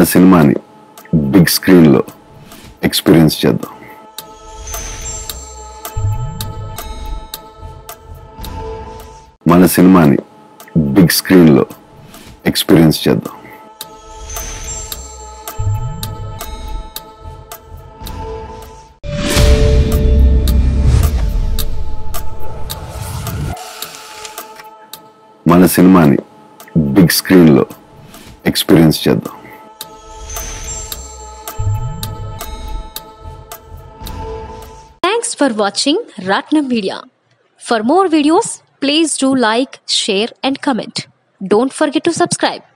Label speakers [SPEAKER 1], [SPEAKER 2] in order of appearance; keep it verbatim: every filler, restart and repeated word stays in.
[SPEAKER 1] మన సినిమాని big screen లో ఎక్స్పీరియన్స్ చేద్దాం. మన సినిమాని బిగ్ స్క్రీన్ లో ఎక్స్పీరియన్స్ చేద్దాం. మన సినిమాని బిగ్ స్క్రీన్ లో ఎక్స్పీరియన్స్ చేద్దాం.
[SPEAKER 2] Thanks for watching Ratnam Media. For more videos, please do like, share and comment. Don't forget to subscribe.